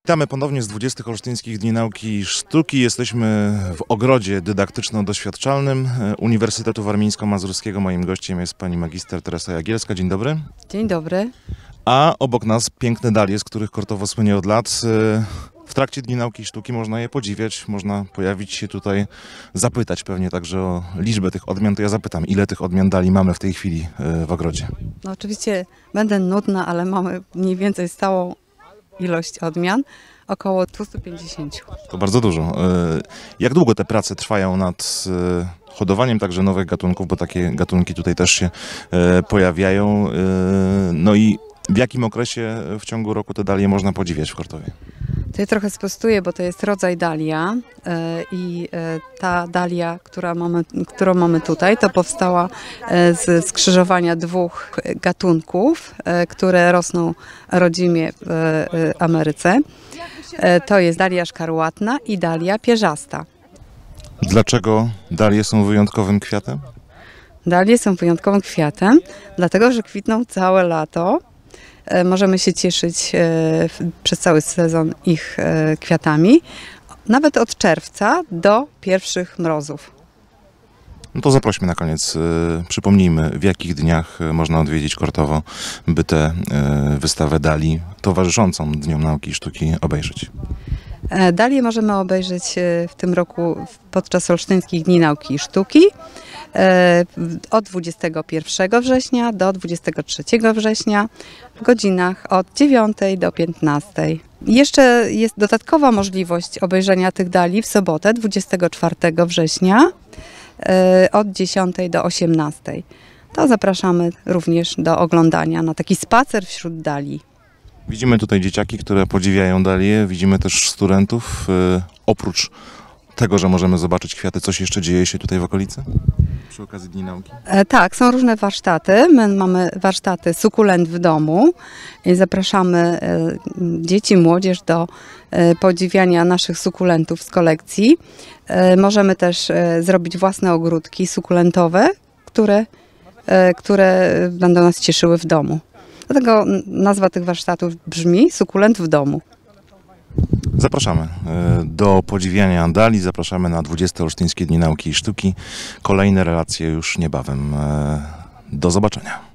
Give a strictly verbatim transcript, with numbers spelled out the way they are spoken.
Witamy ponownie z dwudziestych Olsztyńskich Dni Nauki i Sztuki. Jesteśmy w ogrodzie dydaktyczno-doświadczalnym Uniwersytetu Warmińsko-Mazurskiego. Moim gościem jest pani magister Teresa Jagielska. Dzień dobry. Dzień dobry. A obok nas piękne dalie, z których Kortowo słynie od lat. W trakcie Dni Nauki i Sztuki można je podziwiać, można pojawić się tutaj, zapytać pewnie także o liczbę tych odmian. To ja zapytam, ile tych odmian dali mamy w tej chwili w ogrodzie? No oczywiście będę nudna, ale mamy mniej więcej stałą ilość odmian, około dwieście pięćdziesiąt. To bardzo dużo. Jak długo te prace trwają nad hodowaniem także nowych gatunków, bo takie gatunki tutaj też się pojawiają. No i w jakim okresie w ciągu roku te dalie można podziwiać w Kortowie? To ja trochę sprostuję, bo to jest rodzaj dalia i ta dalia, która mamy, którą mamy tutaj, to powstała z skrzyżowania dwóch gatunków, które rosną rodzimie w Ameryce. To jest dalia szkarłatna i dalia pierzasta. Dlaczego dalie są wyjątkowym kwiatem? Dalie są wyjątkowym kwiatem, dlatego że kwitną całe lato. Możemy się cieszyć przez cały sezon ich kwiatami, nawet od czerwca do pierwszych mrozów. No to zaprośmy na koniec, przypomnijmy, w jakich dniach można odwiedzić Kortowo, by tę wystawę dali towarzyszącą Dniom Nauki i Sztuki obejrzeć. Dalie możemy obejrzeć w tym roku podczas Olsztyńskich Dni Nauki i Sztuki od dwudziestego pierwszego września do dwudziestego trzeciego września w godzinach od dziewiątej do piętnastej. Jeszcze jest dodatkowa możliwość obejrzenia tych dali w sobotę dwudziestego czwartego września od dziesiątej do osiemnastej. To zapraszamy również do oglądania na taki spacer wśród dali. Widzimy tutaj dzieciaki, które podziwiają dalie, widzimy też studentów. Oprócz tego, że możemy zobaczyć kwiaty, coś jeszcze dzieje się tutaj w okolicy przy okazji Dni Nauki? E, tak, są różne warsztaty. My mamy warsztaty Sukulent w domu i zapraszamy e, dzieci, młodzież do e, podziwiania naszych sukulentów z kolekcji. E, możemy też e, zrobić własne ogródki sukulentowe, które, e, które będą nas cieszyły w domu. Dlatego nazwa tych warsztatów brzmi Sukulent w domu. Zapraszamy do podziwiania dali, zapraszamy na dwudzieste Olsztyńskie Dni Nauki i Sztuki. Kolejne relacje już niebawem. Do zobaczenia.